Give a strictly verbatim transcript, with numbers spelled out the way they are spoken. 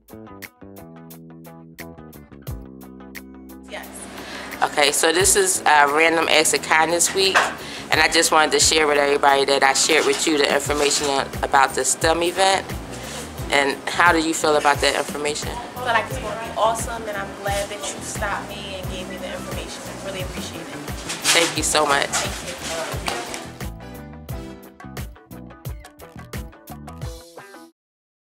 Yes. Okay, so this is uh, Random Acts of Kindness Week, and I just wanted to share with everybody that I shared with you the information about the STEM event. And how do you feel about that information? I feel like it's going to be awesome, and I'm glad that you stopped me and gave me the information. I really appreciate it. Thank you so much. Thank you.